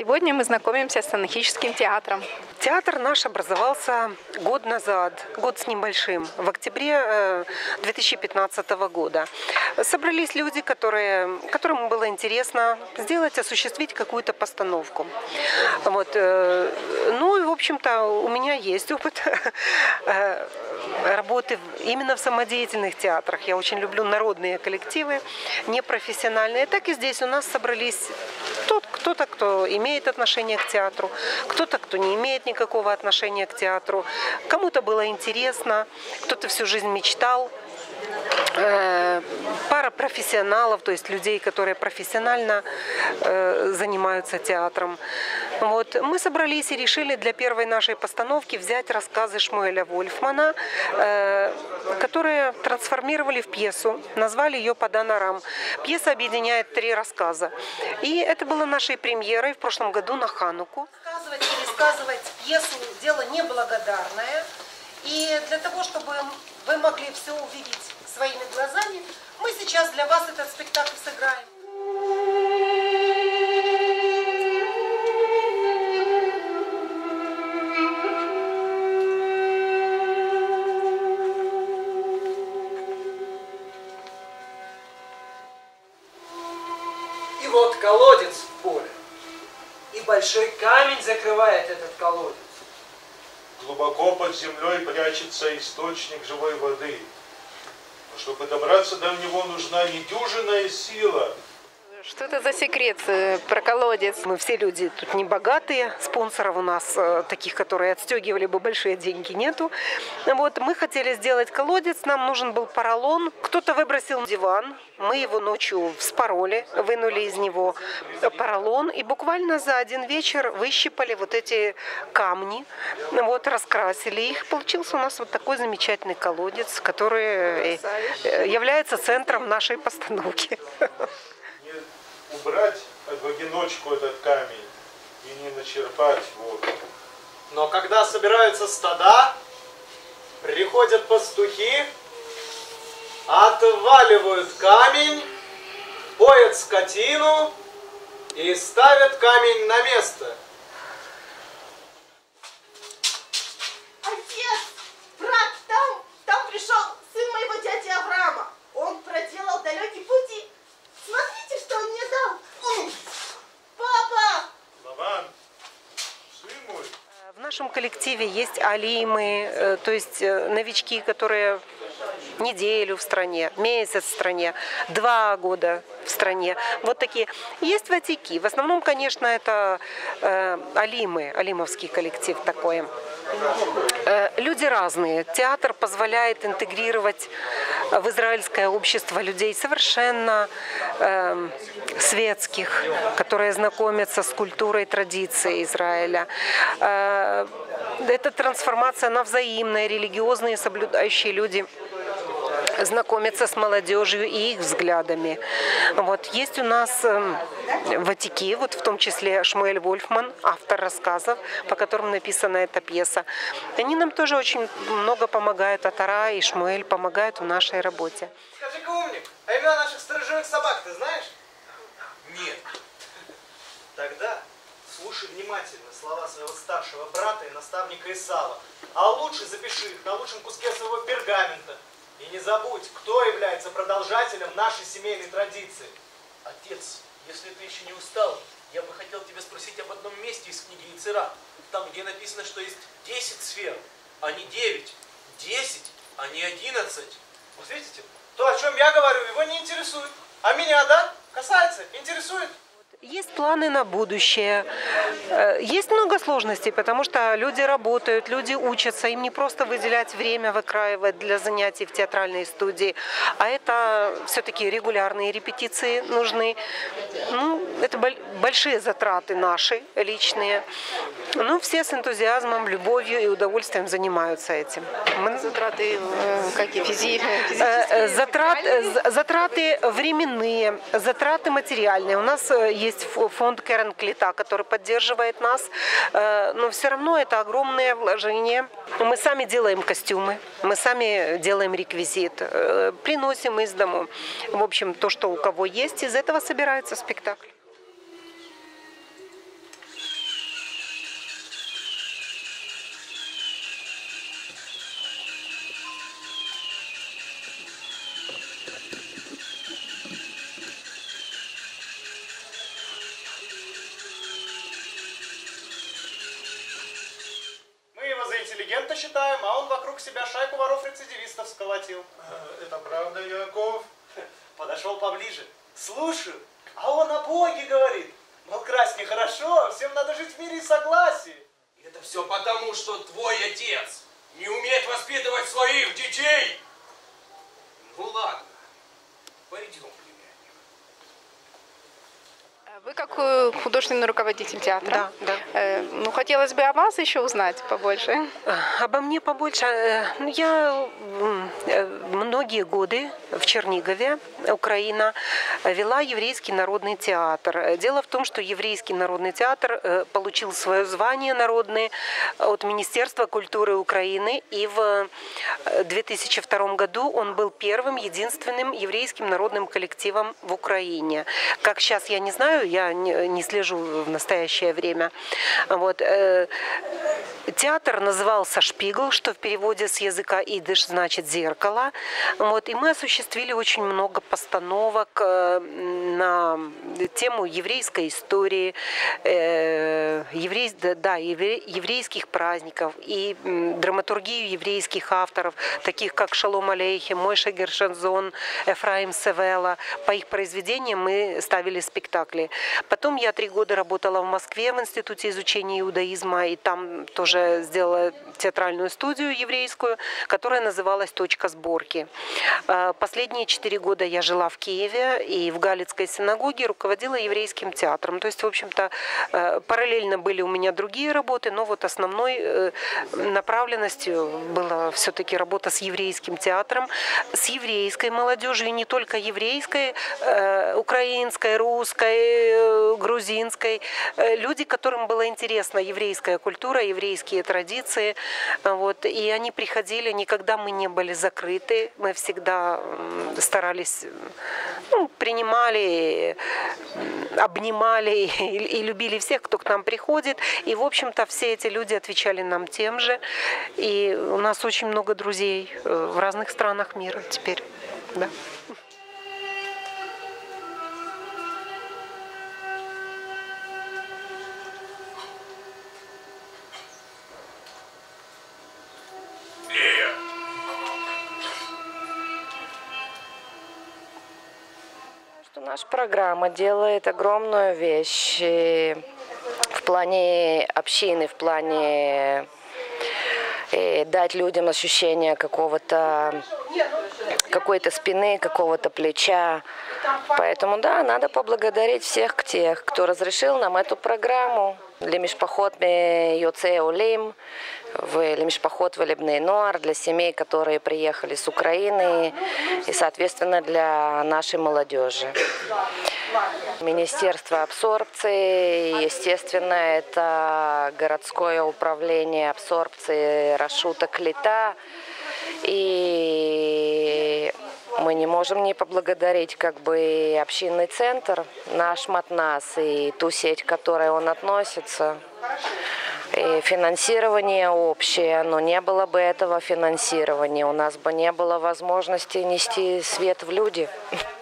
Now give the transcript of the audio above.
Сегодня мы знакомимся с Анахическим театром. Театр наш образовался год назад, год с небольшим, в октябре 2015 года. Собрались люди, которым было интересно осуществить какую-то постановку. Ну и, в общем-то, у меня есть опыт работы именно в самодеятельных театрах. Я очень люблю народные коллективы, непрофессиональные. Так и здесь у нас собрались кто-то, кто имеет отношение к театру, кто-то, кто не имеет никакого отношения к театру. Кому-то было интересно, кто-то всю жизнь мечтал. Пара профессионалов, то есть людей, которые профессионально занимаются театром. Мы собрались и решили для первой нашей постановки взять рассказы Шмуэля Вольфмана, которые трансформировали в пьесу, назвали ее «Падан Арам». Пьеса объединяет 3 рассказа. И это было нашей премьерой в прошлом году на Хануку. Пересказывать пьесу – дело неблагодарное. И для того, чтобы вы могли все увидеть своими глазами, мы сейчас для вас этот спектакль сыграем. И вот колодец в поле, и большой камень закрывает этот колодец. Глубоко под землей прячется источник живой воды. Но чтобы добраться до него, нужна недюжинная сила. Что это за секрет про колодец? Мы все люди тут не богатые, спонсоров у нас таких, которые отстегивали бы большие деньги, нету. Мы хотели сделать колодец, нам нужен был поролон. Кто-то выбросил диван, мы его ночью вспороли, вынули из него поролон и буквально за один вечер выщипали вот эти камни, раскрасили их. Получился у нас вот такой замечательный колодец, который является центром нашей постановки. Убрать в одиночку этот камень и не начерпать воду. Но когда собираются стада, приходят пастухи, отваливают камень, поят скотину и ставят камень на место. Отец, брат, там пришел сын моего дяди Авраама. Он проделал далекий путь и смотрите, что он мне дал. Папа! Лаван, сын мой. В нашем коллективе есть алимы, то есть новички, которые неделю в стране, месяц в стране, 2 года в стране. Вот такие. Есть ватики. В основном, конечно, это алимы, алимовский коллектив такой. Люди разные. Театр позволяет интегрировать в израильское общество людей совершенно светских, которые знакомятся с культурой, традицией Израиля. Это трансформация на взаимные, религиозные, соблюдающие люди знакомиться с молодежью и их взглядами. Есть у нас ватики, в том числе Шмуэль Вольфман, автор рассказов, по которым написана эта пьеса. Они нам тоже очень много помогают, Атара и Шмуэль помогают в нашей работе. Скажи-ка, умник, а имена наших сторожевых собак ты знаешь? Нет. Тогда слушай внимательно слова своего старшего брата и наставника Исава, а лучше запиши их на лучшем куске своего пергамента. И не забудь, кто является продолжателем нашей семейной традиции. Отец, если ты еще не устал, я бы хотел тебя спросить об одном месте из книги Ецера. Там, где написано, что есть 10 сфер, а не 9. 10, а не 11. Вот видите, то, о чем я говорю, его не интересует. А меня, да? Касается, интересует. Есть планы на будущее. Есть много сложностей, потому что люди работают, люди учатся. Им не просто выделять время, выкраивать для занятий в театральной студии, а это все-таки регулярные репетиции нужны. Это большие затраты наши, личные. Все с энтузиазмом, любовью и удовольствием занимаются этим. Затраты какие? Физические? Затраты временные, затраты материальные. У нас есть фонд Керен Клита, который поддерживает нас, но все равно это огромное вложение. Мы сами делаем костюмы, мы сами делаем реквизит, приносим из дому. В общем, то, что у кого есть, из этого собирается спектакль. интеллигента считаем, а он вокруг себя шайку воров-рецидивистов сколотил. Это правда, Яков? Подошел поближе. Слушаю, а он о Боге говорит. Мол, красть нехорошо, всем надо жить в мире и согласии. Это все потому, что твой отец не умеет воспитывать своих детей. Ну ладно, пойдем, племянник. Вы как художественный руководитель театра? Да. Ну, хотелось бы о вас еще узнать побольше. Обо мне побольше. Я многие годы в Чернигове, Украина, вела еврейский народный театр. Дело в том, что еврейский народный театр получил свое звание народное от Министерства культуры Украины, и в 2002 году он был первым, единственным еврейским народным коллективом в Украине. Как сейчас, я не знаю, я не слежу в настоящее время. Вот. Театр назывался «Шпигл», что в переводе с языка идыш значит «зеркало». Вот. И мы осуществили очень много постановок на тему еврейской истории, еврейских праздников и драматургию еврейских авторов, таких как Шалом Алейхем, Мойше Гершензон, Ефраим Севела. По их произведениям мы ставили спектакли. Потом я 3 года работала в Москве в Институте изучения иудаизма, и там тоже сделала театральную студию еврейскую, которая называлась «Точка сборки». Последние 4 года я жила в Киеве и в Галицкой синагоге руководила еврейским театром. То есть, в общем-то, параллельно были у меня другие работы, но вот основной направленностью была все-таки работа с еврейским театром, с еврейской молодежью, и не только еврейской, украинской, русской, грузинской. Люди, которым была интересна еврейская культура, еврейские традиции. Вот, и они приходили, никогда мы не были закрыты, мы всегда старались, принимали, обнимали и любили всех, кто к нам приходит. И, в общем-то, все эти люди отвечали нам тем же. И у нас очень много друзей в разных странах мира теперь. Да. Наша программа делает огромную вещь в плане общины, в плане дать людям ощущение какой-то спины, какого-то плеча. Поэтому, да, надо поблагодарить всех тех, кто разрешил нам эту программу. Лемишпахот Йоцей Олим, Лемишпахот Велебней Ноар, для семей, которые приехали с Украины, и, соответственно, для нашей молодежи. Министерство абсорбции, естественно, это городское управление абсорбции Рашута Клита. И мы не можем не поблагодарить общинный центр, наш Матнас и ту сеть, к которой он относится. И финансирование общее, но не было бы этого финансирования, у нас бы не было возможности нести свет в люди.